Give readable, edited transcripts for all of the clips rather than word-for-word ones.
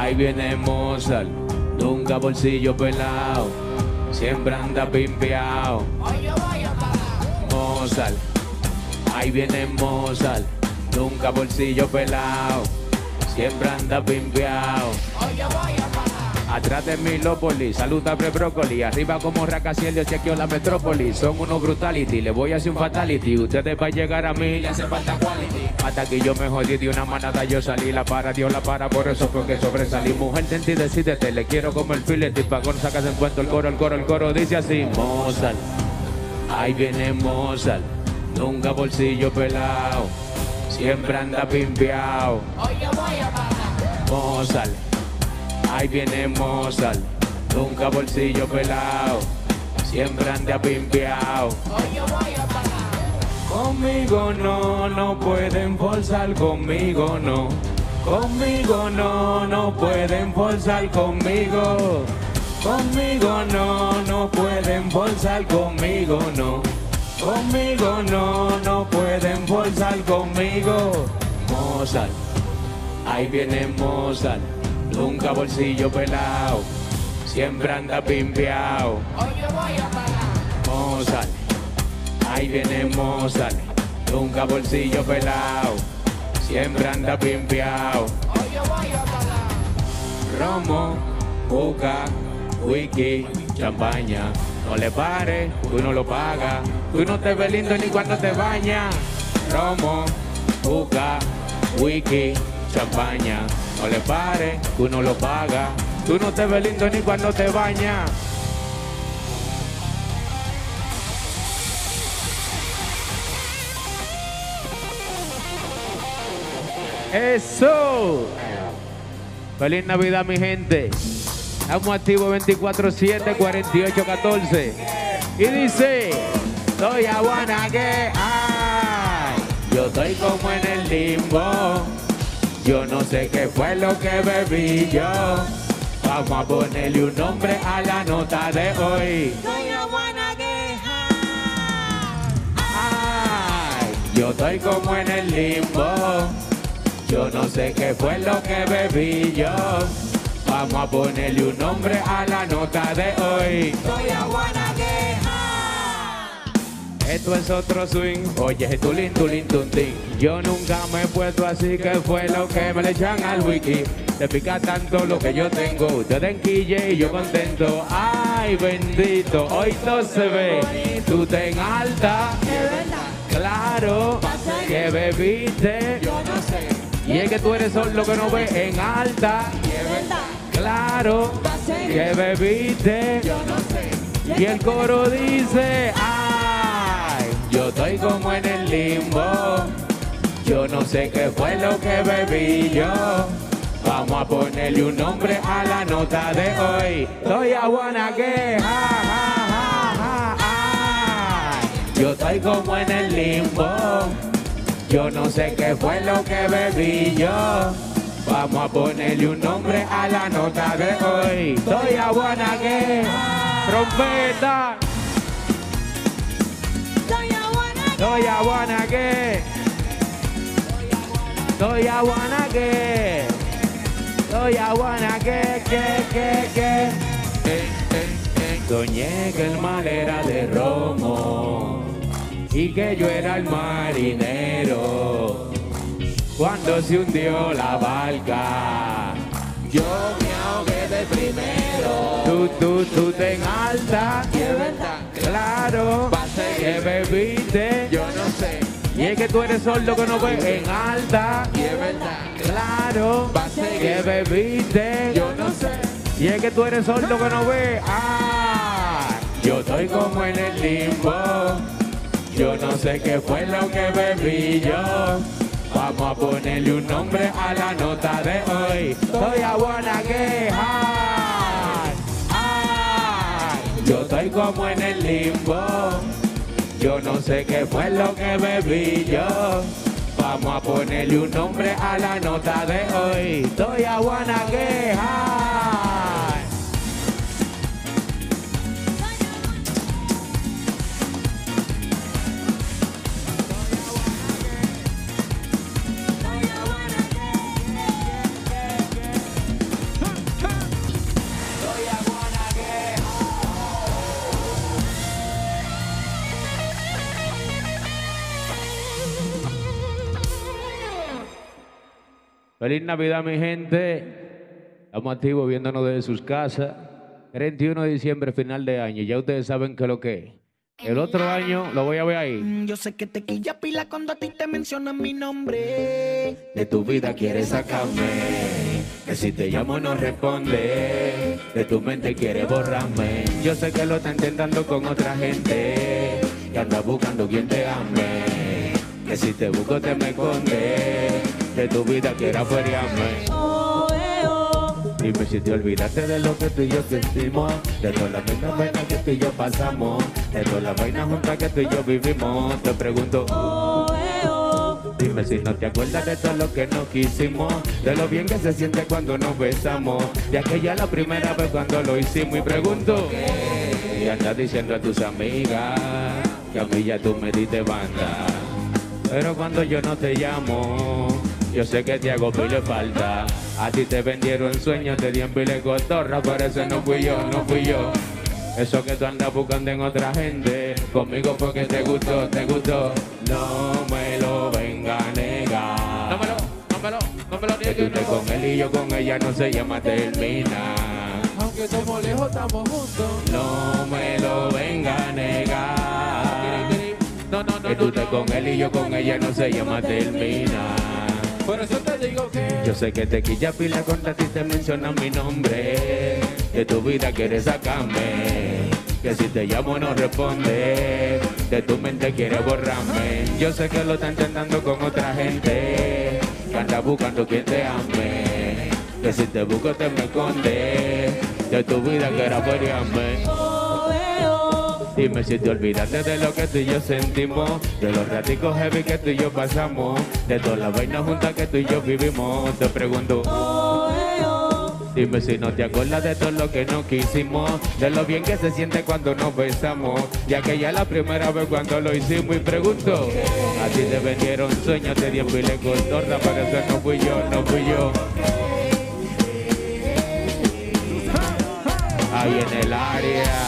Ahí viene Mozart, nunca bolsillo pelado, siempre anda pimpeado. Mozart, ahí viene Mozart, nunca bolsillo pelado, siempre anda pimpeado. Atrás de Milópolis, saluda brócoli, arriba como Racaciel, yo chequeo la metrópolis. Son unos brutality, le voy a hacer un fatality. Ustedes para llegar a mí le hace falta quality. Hasta aquí yo me jodí de una manada, yo salí, la para, Dios la para, por eso fue que sobresalí. Mujer, tentí, decídete, le quiero como el filete, y pagón sacas en cuento el coro dice así. Mozart, ahí viene Mozart, nunca bolsillo pelado, siempre anda pimpeado. Mozart, ahí viene Mozart, nunca bolsillo pelado, siempre anda pimpeado. Conmigo no, no pueden forzar, conmigo no. Conmigo no, no pueden forzar conmigo. Conmigo no, no pueden forzar conmigo, no. Conmigo no, no pueden forzar conmigo. Mozart, ahí viene Mozart, nunca bolsillo pelado, siempre anda pimpeado. Mozart, ahí viene Mozart, nunca bolsillo pelado, siempre anda pimpeado. Romo, juca, whisky, champaña, no le pares, tú no lo pagas, tú no te ves lindo ni cuando te bañas. Romo, juca, whisky, champaña, no le pares, tú no lo pagas, tú no te ves lindo ni cuando te bañas. ¡Eso! ¡Feliz Navidad, mi gente! Estamos activos 24/7, 48/14. Y dice, soy aguana que ay, yo estoy como en el limbo. Yo no sé qué fue lo que bebí yo. Vamos a ponerle un nombre a la nota de hoy. Soy aguana que Ay, yo estoy como en el limbo. Yo no sé qué fue lo que bebí yo. Vamos a ponerle un nombre a la nota de hoy. soy aguana que Esto es otro swing. Oye, tulín, tulín, tuntín. Yo nunca me he puesto así, que fue lo que me le echan al wiki. Te pica tanto lo que yo tengo. Ustedes en quille y yo contento. Ay, bendito, hoy todo se ve. Tú te en alta, claro, que bebiste. yo no sé, Y es que tú eres solo que no ves en alta, claro, que bebiste. yo no sé, Y el coro dice, ay, yo estoy como en el limbo. Yo no sé qué fue lo que bebí yo. Vamos a ponerle un nombre a la nota de hoy. Soy aguana que, ja, ja, ja, ja, ay. Yo estoy como en el limbo. Yo no sé qué fue lo que bebí yo. Vamos a ponerle un nombre a la nota de hoy. Soy aguana que, trompeta. soy aguana Soy aguana que, soy aguana que, soy aguana que. Soñé que el mal era de romo y que yo era el marinero. Cuando se hundió la barca, yo me ahogué de primero. Tú te en alta, y es verdad, claro, que bebiste. yo no sé, Y es que tú eres sordo que no ves en alta, y es verdad, claro, va a seguir. que bebiste. yo no sé, Y es que tú eres sordo que no ves. Ah, yo estoy como en el limbo. Yo no sé qué fue lo que bebí yo. Vamos a ponerle un nombre a la nota de hoy. Soy aguana que ay, ay. Yo estoy como en el limbo. Yo no sé qué fue lo que bebí yo. Vamos a ponerle un nombre a la nota de hoy. Soy aguana que ay. Feliz Navidad, mi gente. Estamos activos viéndonos desde sus casas. 31 de diciembre, final de año. Ya ustedes saben que lo que es. El otro año lo voy a ver ahí. Yo sé que te quilla pila cuando a ti te mencionan mi nombre. De tu vida quieres sacarme. Que si te llamo no responde. De tu mente quieres borrarme. Yo sé que lo está intentando con otra gente. Que anda buscando quien te ame. Que si te busco te me esconde. De tu vida quieres feriarme. Dime si te olvidaste de lo que tú y yo sentimos. De todas las mismas vainas que tú y yo pasamos. De todas las vainas juntas que tú y yo vivimos. Te pregunto, dime si no te acuerdas de todo lo que nos quisimos. De lo bien que se siente cuando nos besamos. De aquella la primera vez cuando lo hicimos. Y pregunto, y andas diciendo a tus amigas que a mí ya tú me diste banda. Pero cuando yo no te llamo, yo sé que te hago pile falta. A ti te vendieron sueños, te dieron pile cotorra, pero eso no fui yo, no fui yo. Eso que tú andas buscando en otra gente, conmigo porque te gustó, te gustó. No me lo venga a negar. No me lo Que niegues, tú estés no. con él y yo con ella no se llama termina. Aunque estemos lejos, estamos juntos. No me lo venga a negar. No, Que tú estés con él y yo con ella no se llama termina. Por eso te digo que Yo sé que te quilla pila cuando a ti te mencionan mi nombre. De tu vida quieres sacarme. Que si te llamo no responde. De tu mente quieres borrarme. Yo sé que lo está intentando con otra gente. Que anda buscando quien te ame. Que si te busco te me esconde. De tu vida quieres feriarme. Dime si te olvidaste de lo que tú y yo sentimos. De los raticos heavy que tú y yo pasamos. De todas las vainas juntas que tú y yo vivimos. Te pregunto, dime si no te acuerdas de todo lo que nos quisimos. De lo bien que se siente cuando nos besamos. Ya que ya la primera vez cuando lo hicimos. Y pregunto, a ti te vendieron sueños, te dieron pile cotorra, pero eso no fui yo, no fui yo. Ahí en el área.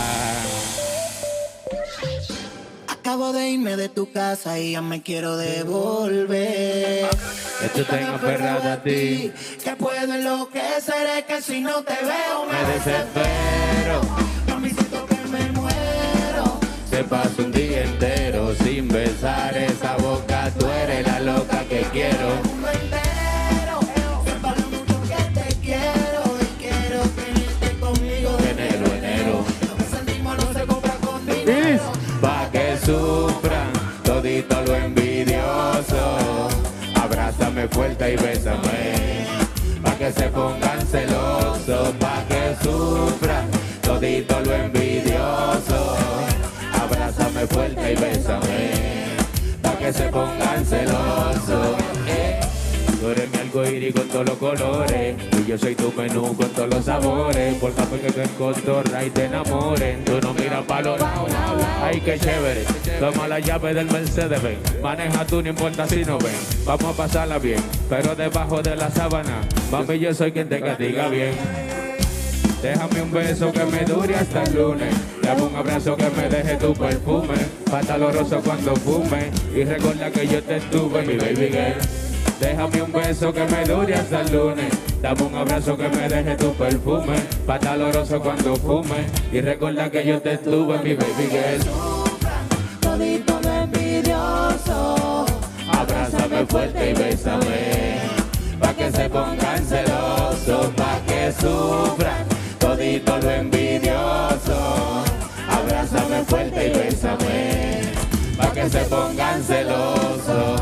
Acabo de irme de tu casa y ya me quiero devolver. Que tú tengas aferrada a ti. Que puedo enloquecer, es que si no te veo Me desespero. A mí siento que me muero. Se pasa un día entero sin besar esa boca. Tú eres la loca que quiero. El mundo entero sepa lo mucho que te quiero y quiero tenerte conmigo de Enero. Lo que sentimos no se compra con dinero. Pa' que sufran todito lo envidioso. Abrázame fuerte y bésame. Pa' que se pongan celosos. Pa' que sufran todito lo envidioso. Abrázame fuerte y bésame. Pa' que se pongan celosos. Tú eres mi arcoíris con todos los colores. Y yo soy tu menú con todos los sabores. Por café que te encotorra y te enamoren. Tú no miras pa' los lados. Ay, qué chévere. Toma la llave del Mercedes, ven. Maneja tú, no importa si no ven. Vamos a pasarla bien, pero debajo de la sábana. Mami, yo soy quien te castiga bien. Déjame un beso que me dure hasta el lunes. Dame un abrazo que me deje tu perfume. Pataloroso cuando fume. Y recuerda que yo te estuve, mi baby girl. Déjame un beso que me dure hasta el lunes. Dame un abrazo que me deje tu perfume. Pataloroso cuando fume. Y recuerda que yo te estuve, mi baby girl. Todito lo envidioso. Abrázame fuerte y bésame. Pa' que se pongan celosos. Pa' que sufran todito lo envidioso. Abrázame fuerte y bésame. Pa' que se pongan celosos.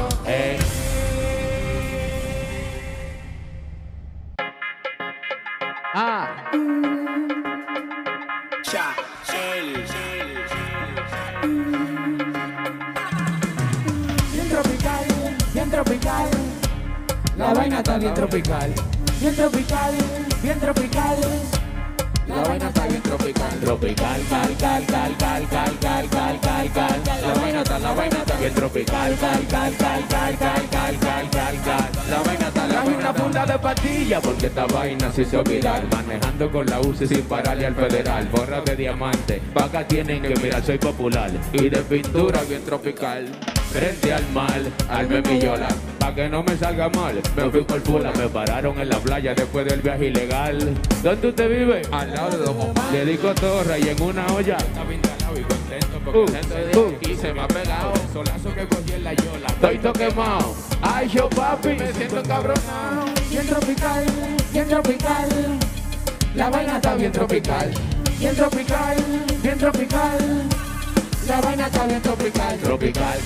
bien tropical, bien tropical. La vaina está bien tropical. Bien tropical, bien tropical. La vaina está bien tropical. Tropical, cal, cal, cal, cal, cal, cal, cal, cal, cal. La vaina está bien tropical, cal, cal, cal, cal, cal, cal, cal, cal, cal. La vaina está, la vaina una funda de patilla porque esta vaina sí se olvidar. Manejando con la UCI sin pararle al federal. Borras de diamante, pa' acá tienen que mirar, soy popular. Y de pintura bien tropical. frente al mar, armé mi yola, pa' que no me salga mal. Me fui por Pula, me pararon en la playa después del viaje ilegal. ¿Dónde usted vive? Al lado de Don Omar. Le di cotorra y en una olla. Estaba instalado y contento porque tanto de aquí se me ha pegado. Solazo que cogí en la yola. Estoy todo quemado. Ay, yo papi, Me siento encabronado. Bien tropical, bien tropical. La vaina está bien tropical. Bien tropical, bien tropical. La vaina está bien tropical. tropical,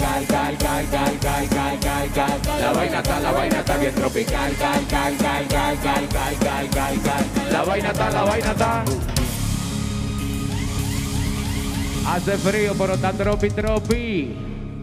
cal. La vaina está bien tropical, cal. La vaina está. Hace frío, pero está tropi.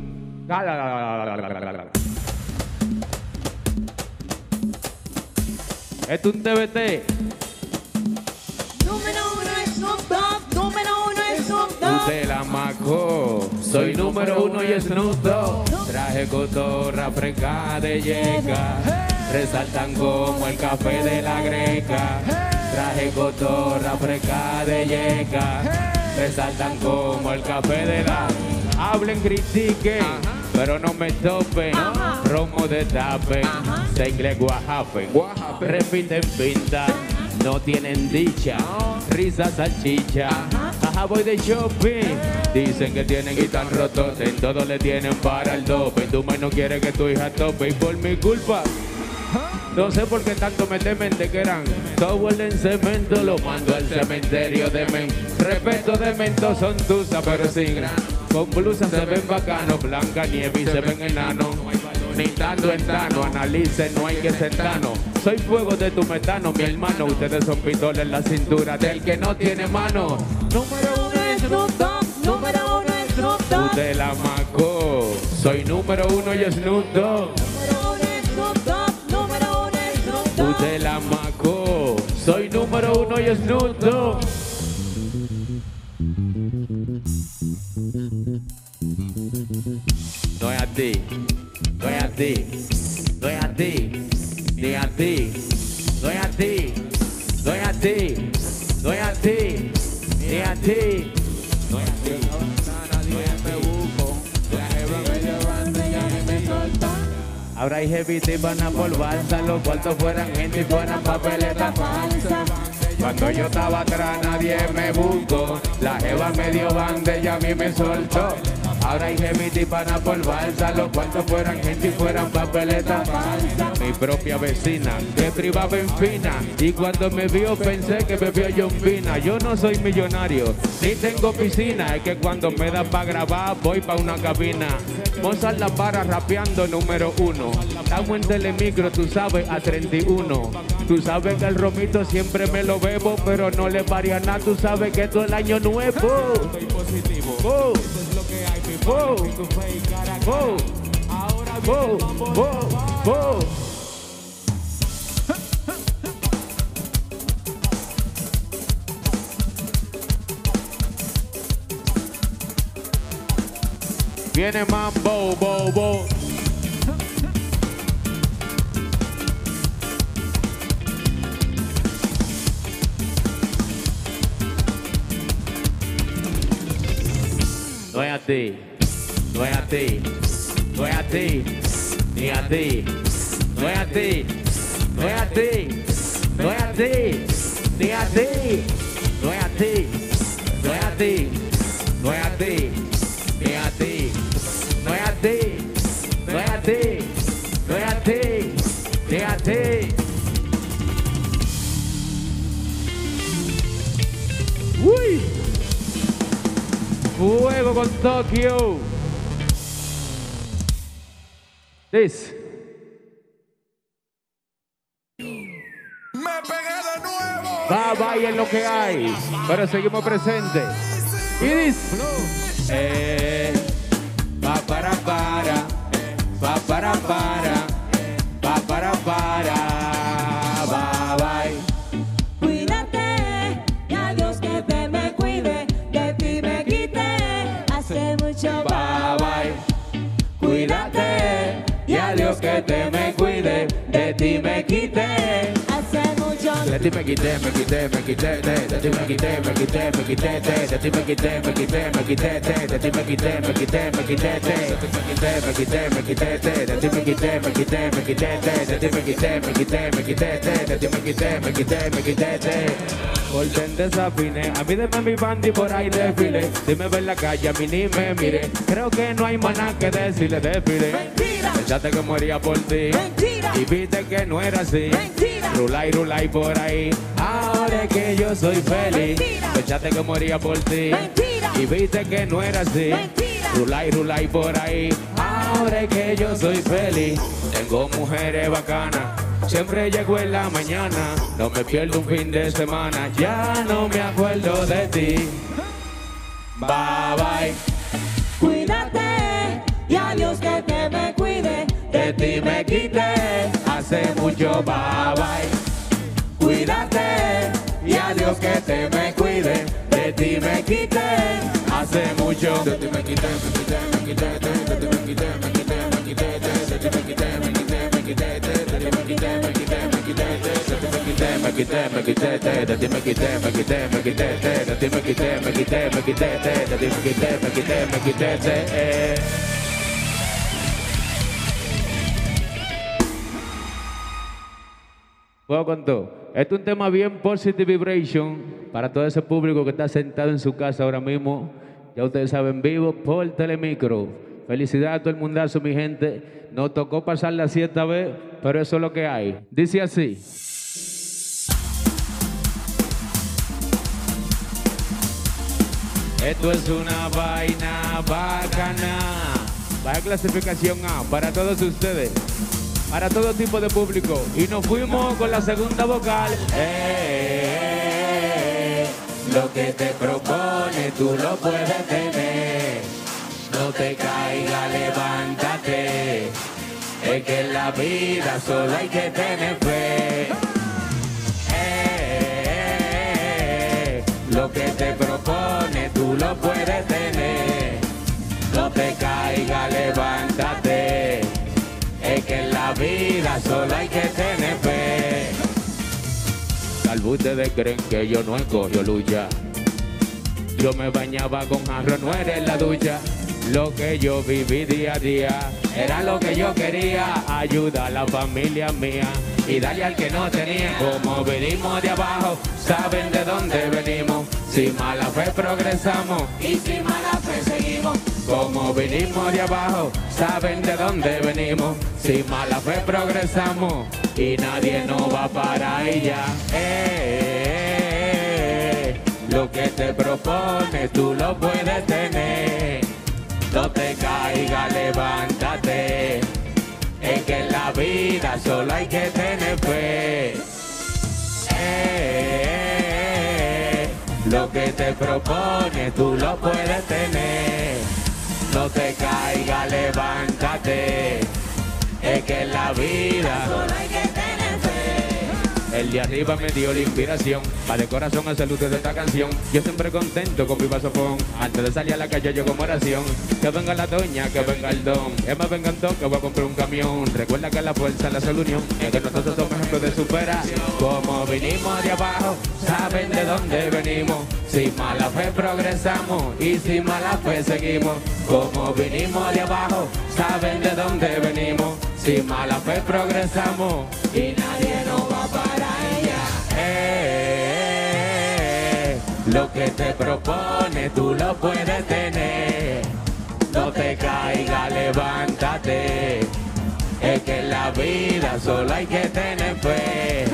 Esto es un TBT. Número uno es Snoop Dogg, número uno es Snoop Dogg. Usted la macó, soy número uno y Snoop Dogg. Traje cotorra fresca de yeca, resaltan como el café de la greca. Traje cotorra fresca de yeca, resaltan como el café de la... Hablen, critiquen, pero no me topen. Romo de tapen, se inglés guajapen. Repiten pinta, no tienen dicha. Risa salchicha, ajá, voy de shopping. Dicen que tienen y tan rotos, en todo le tienen para el dope. Tu madre no quiere que tu hija tope y por mi culpa. No sé por qué tanto me temen de que eran todo el en cemento, lo mando al cementerio de men. Respeto de mento son tusas, pero sin gran. Con blusas se ven bacanos, blanca nieve y se ven enanos. Ni tanto en tano, analicen, no hay que ser tano. Soy fuego de tu metano, mi hermano. Ustedes son pistolas en la cintura del que no tiene mano. Número uno es Snoop Dogg, número uno es Snoop Dogg. Usted la macó, soy número uno y Snoop Dogg. Número uno es Snoop Dogg, número uno es Snoop Dogg. Usted la macó, soy número uno y Snoop Dogg. No es a ti, no es a ti, no es a ti, ni a ti, no es a ti, no es a ti, no es a ti, ni a ti, no es a ti. Ahora hay heavy y van a por balsa, los cuartos fueran gente y fueran papeletas falsas. Cuando yo estaba atrás nadie me buscó, la jeva me dio banda y a mí me soltó. Ahora hay heavy y van a por balsa, los cuartos fueran gente y fueran papeletas falsas. Mi propia vecina que privaba en fina y cuando me vio pensé que me vio John Pina. Yo no soy millonario ni tengo piscina, es que cuando me da pa' grabar voy pa' una cabina. Mozart La Para rapeando número uno. Estamos en Telemicro, tú sabes, a 31. Tú sabes que el romito siempre me lo bebo, pero no le varía nada. Tú sabes que todo el año nuevo. Estoy positivo. Oh, Eso es lo que hay, mi oh, papi. Tu fe y cara. oh, Ahora oh, viene mambo. oh, oh. Viene mambo, bo. No es a ti, no es a ti, no es a ti, ni a ti, no es a ti, no es a ti, no es a ti, ni a ti, no es a ti, no es a ti, no es a ti, ni a ti, no es a ti, no es a ti, no es a ti, ni a ti. Uy. Fuego con Tokio. This. Me pegué de nuevo. Bye es lo que hay. Pero seguimos presentes. Y this. Pa para para. Pa para para. Pa para para. Bye. Cuídate, y a Dios que te me cuide, de ti me quité, hace mucho Bye. Cuídate. Y a Dios que te me cuide. De ti me quité. hace mucho. Le ti me quité, de ti me quité, de ti me quité, de ti me quité, de ti me quité, de ti me quité, de ti me quité, de ti me quité, de ti me quité. Orden desafine, a mí deme mi bandi por ahí desfile. Dime ver la calle, a mí ni me mire. Creo que no hay más nada que decirle desfile. Mentira. Pensaste que moría por ti. Mentira. Y viste que no era así. Mentira. Rulay por ahí. Ahora es que yo soy feliz. Mentira. Pensaste que moría por ti. Mentira. Y viste que no era así. Mentira. Rulay por ahí. Ahora es que yo soy feliz. Tengo mujeres bacanas. Siempre llego en la mañana. No me pierdo un fin de semana. Ya no me acuerdo de ti. Bye bye. Cuídate y a Dios que te me cuide. De ti me quité hace mucho. Bye bye. Cuídate y a Dios que te me cuide. De ti me quité hace mucho. De ti me quité, me quité, me quité, de ti me quité, me quité, me quité, de ti me quité, me quité, me quité, de ti me quité, me quité, me quité, de ti me quité, me quité, me quité, de ti me quité, me quité, me quité, de ti me quité, me quité, me quité, de ti me quité, me quité, me quité, Juego con todo. Este es un tema bien positive vibration para todo ese público que está sentado en su casa ahora mismo. Ya ustedes saben, vivo por Telemicro. Felicidades a todo el mundazo, mi gente. Nos tocó pasarla así esta vez, pero eso es lo que hay. Dice así. Esto es una vaina bacana. Vaya clasificación A para todos ustedes. Para todo tipo de público. Y nos fuimos con la segunda vocal. Lo que te propone tú lo puedes tener. No te caigas, levántate. Es que en la vida solo hay que tener fe. Lo que te propone tú lo puedes tener. No te caigas, levántate. Es que en la vida solo hay que tener fe. Tal vez ustedes creen que yo no escojo lucha. Yo me bañaba con jarro, no era en la ducha. Lo que yo viví día a día era lo que yo quería. Ayuda a la familia mía y darle al que no tenía. Como venimos de abajo, saben de dónde venimos. Sin mala fe progresamos y sin mala fe seguimos. Como venimos de abajo, saben de dónde venimos. Sin mala fe progresamos y nadie nos va para ella. Lo que te propone tú lo puedes tener. No te caigas, levántate. Es que en la vida solo hay que tener fe. Lo que te propone tú lo puedes tener. No te caigas, levántate. Es que en la vida solo hay que tener fe. El de arriba me dio la inspiración pa' de corazón hacer luces de esta canción. Yo siempre contento con mi vasofón. Antes de salir a la calle yo como oración. Que venga la doña, que venga el don. Es más, vengan todos que voy a comprar un camión. Recuerda que la fuerza es la unión. Es que nosotros somos ejemplos de superación. Como vinimos de abajo, saben de dónde venimos. Sin mala fe progresamos y sin mala fe seguimos. Como vinimos de abajo, saben de dónde venimos. Sin mala fe progresamos y nadie nos va para ella. Lo que te propone tú lo puedes tener. No te caigas, levántate. Es que en la vida solo hay que tener fe.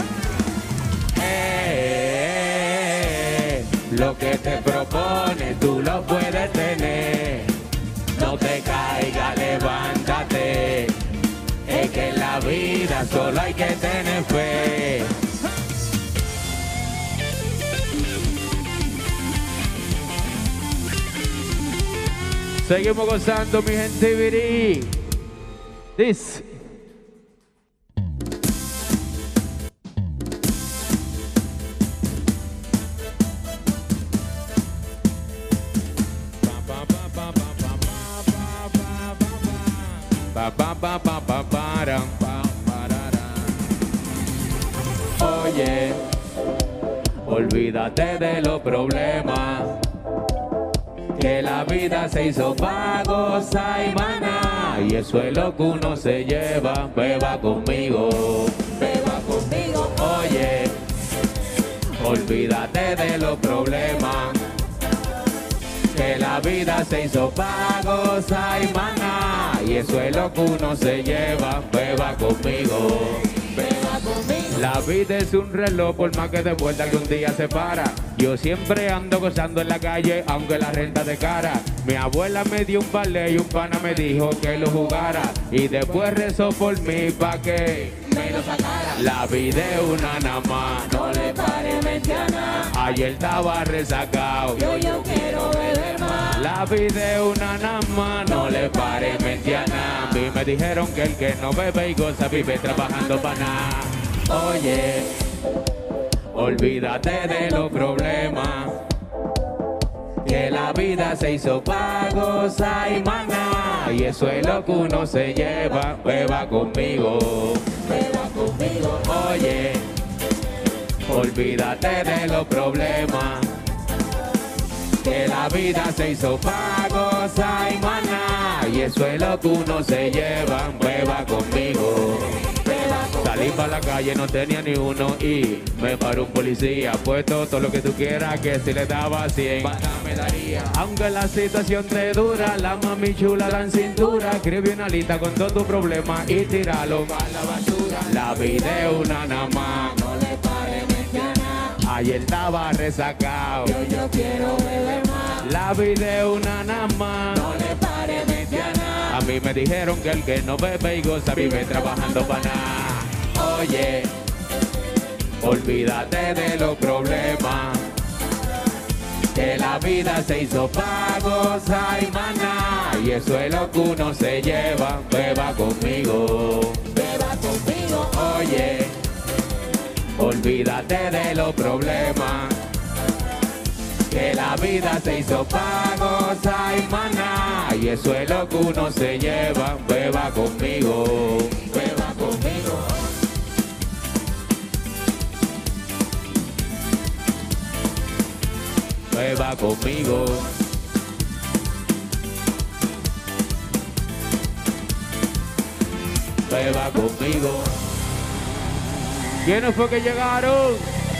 Lo que te propone tú lo puedes tener. No te caigas, levántate. Es que en la vida solo hay que tener fe. Seguimos gozando, mi gente virí. This. Oye, Olvídate de los problemas, que la vida se hizo pa' gozar y maná, y eso es lo que uno se lleva. Beba conmigo, Beba conmigo, oye, olvídate de los problemas, que la vida se hizo pa' gozar y maná, y eso es lo que uno se lleva. Beba conmigo. beba conmigo. La vida es un reloj, por más que de vuelta que un día se para. Yo siempre ando gozando en la calle, aunque la renta de cara. Mi abuela me dio un ballet y un pana me dijo que lo jugara, y después rezó por mí pa' que Me lo sacara. la vida es una nada más. No le pare mente a nada. Ayer estaba resacado, Yo quiero beber más. la vida es una nada más. No le pare mente a nada. A mí me dijeron que el que no bebe y goza vive trabajando para nada. Oye, olvídate de los problemas, que la vida se hizo pa' gozar y maná, y eso es lo que uno se lleva. Beba conmigo, Beba conmigo, oye, olvídate de los problemas, que la vida se hizo pa' gozar y maná, y eso es lo que uno se lleva. Beba conmigo. beba conmigo. Salí para la calle, no tenía ni uno y me paró un policía. Puesto todo lo que tú quieras, que si le daba 100 me daría. Aunque la situación te dura, la mami chula la en cintura. Escribe una lista con todos tus problemas y tíralo a la basura. La vida es una nada más. No le pare mente a nada. Ayer estaba resacado. Yo quiero beber más. La vida es una nada más. No le pare mente a nada. A mí me dijeron que el que no bebe y goza vive trabajando para nada. Oye, olvídate de los problemas, que la vida se hizo pa' gozar y maná, y eso es lo que uno se lleva. Beba conmigo, Beba conmigo, oye, olvídate de los problemas, que la vida se hizo pa' gozar y maná, y eso es lo que uno se lleva. Beba conmigo, beba conmigo. Beba conmigo. Beba conmigo. ¿Quiénes fue que llegaron?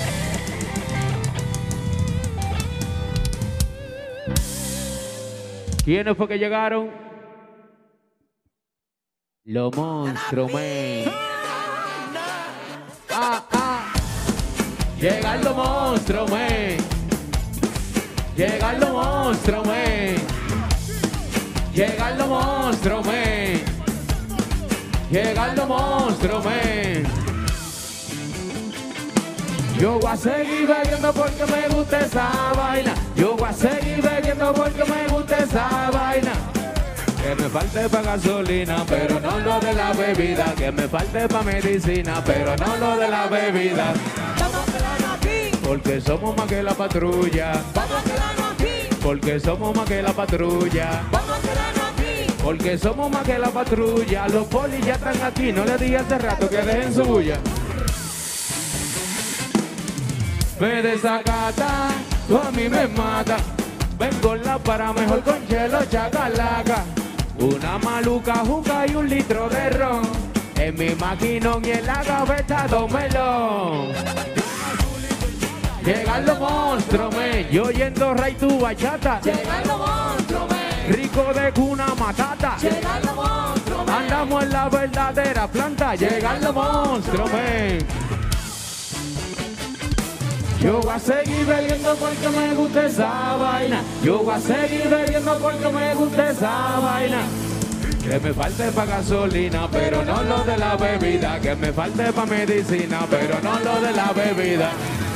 ¿Quiénes fue que llegaron? Los monstruos, men. Llegan los monstruos, men. Llegan los monstruos, men. Llegan los monstruos, men. Llegan los monstruos, men. Yo voy a seguir bebiendo porque me gusta esa vaina. Yo voy a seguir bebiendo porque me gusta esa vaina. Que me falte pa' gasolina, pero no lo de la bebida. Que me falte pa' medicina, pero no lo de la bebida. vamos a quedarnos aquí. Porque somos más que la patrulla. Vamos a quedarnos aquí. Porque somos más que la patrulla. Vamos a quedarnos aquí. Porque somos más que la patrulla. Los polis ya están aquí. No les dije hace rato que dejen su bulla. Me desacata, tú a mí me mata. Ven con la para mejor con chelo chacalaca. Una maluca juca y un litro de ron. En mi maquinón y en la gaveta dos melón. Llegan los monstruos, men. Yo yendo ray tu bachata. Llegan los monstruos, men. Rico de cuna matata. Llegan los monstruos, men. Andamos en la verdadera planta. Llegan los monstruos, men. Yo voy a seguir bebiendo porque me gusta esa vaina. Yo voy a seguir bebiendo porque me gusta esa vaina. Que me falte pa' gasolina, pero no lo de la bebida. Que me falte pa' medicina, pero no lo de la bebida.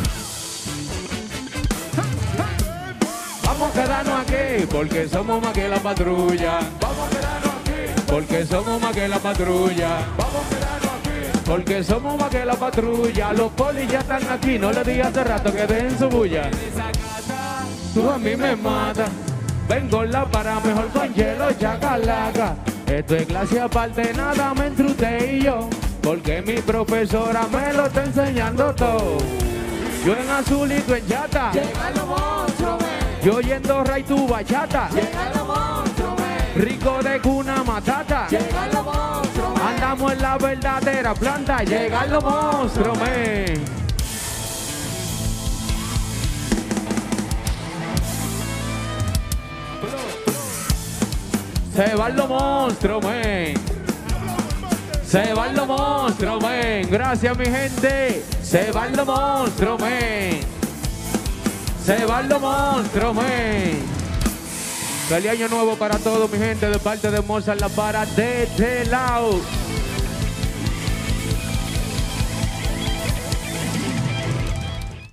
Vamos a quedarnos aquí porque somos más que la patrulla. Vamos a quedarnos aquí porque somos más que la patrulla. Vamos a quedarnos aquí porque somos más que la patrulla. Los polis ya están aquí, no les dije hace rato que dejen su bulla. Tú a mí me matas. Vengo la para mejor con hielo chacalaca. Esto es clase aparte, nada me entre usted y yo. Porque mi profesora me lo está enseñando todo. Yo en azul y tú en chata. Llegan los monstruos, men. Yo yendo ray tu bachata. Llegan los monstruos, men. Rico de cuna matata. Llegan los monstruos, men. Andamos en la verdadera planta. Llegan los monstruos, men. Se van los monstruos, men. Se van los monstruos, men. Gracias, mi gente. Se van los monstruos, men. Se van los monstruos, men. Feliz año nuevo para todos, mi gente. De parte de Mozart La Para de este lado.